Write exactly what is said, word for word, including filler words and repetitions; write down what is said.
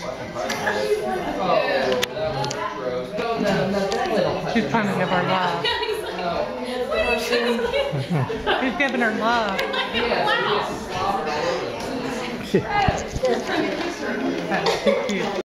She's trying to give her love. She's giving her love. That's too cute.